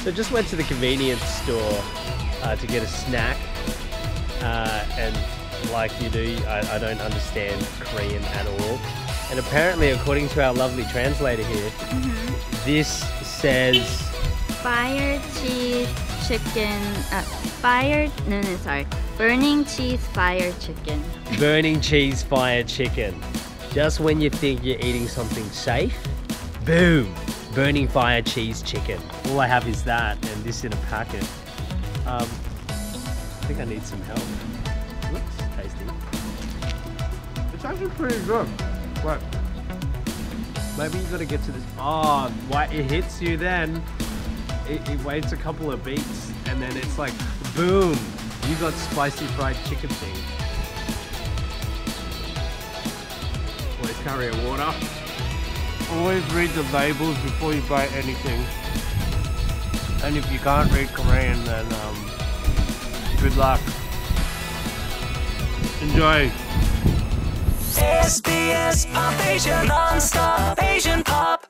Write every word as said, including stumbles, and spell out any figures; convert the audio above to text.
So just went to the convenience store uh, to get a snack, uh, and like you do, I, I don't understand Korean at all. And apparently, according to our lovely translator here, mm-hmm. this says fire cheese chicken. Uh, fire no no sorry, burning cheese fire chicken. Burning cheese fire chicken. Just when you think you're eating something safe, boom! Burning fire cheese chicken. All I have is that and this in a packet. Um, I think I need some help. Looks tasty. It's actually pretty good. What? Maybe you gotta get to this. Oh, why it hits you then. It, it waits a couple of beats and then it's like, boom! You got spicy fried chicken thing. Always carry a water. Always read the labels before you buy anything. And if you can't read Korean, then um, good luck. Enjoy. S B S Pop Asia, non-stop Asian pop.